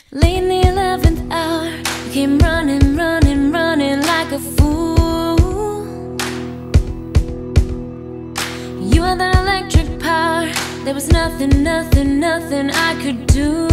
Late in the 11th hour, I came running, running, running like a fool. You had that electric power, there was nothing, nothing, nothing I could do.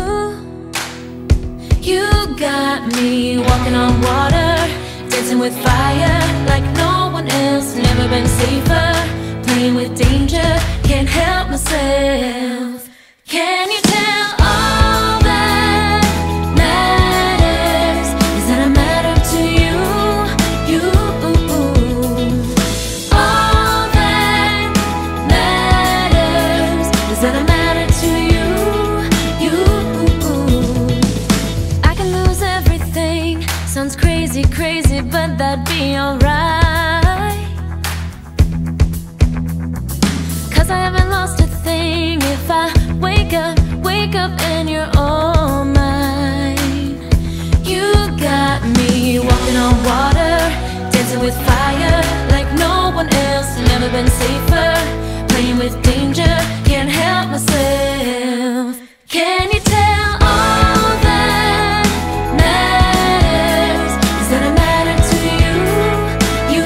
You got me walking on water, dancing with fire like no one else, never been safer. Playing with danger, can't help myself. Can you tell all that matters is that I matter to you, you. All that matters is that I matter to you, you. I can lose everything, sounds crazy, crazy, but that'd be alright. 'Cause I haven't lost a thing if I wake up and you're all mine. You got me walking on water, dancing with fire like no one else, never been safer. Playing with danger, can't help myself. Can you tell all that matters is that I matter to you, you.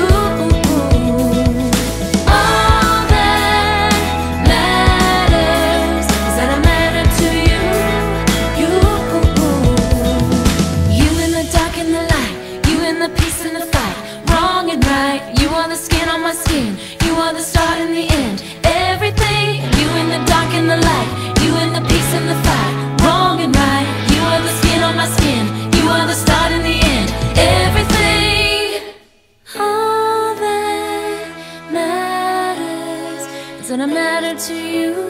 All that matters is that I matter to you, you. You in the dark and the light, you in the peace and the fight, wrong and right. You are the skin on my skin, you are the start and the end. Everything, you in the dark and the light, you in the peace and the fight, wrong and right. You are the skin on my skin, you are the start and the end. Everything, all that matters is that I matter to you.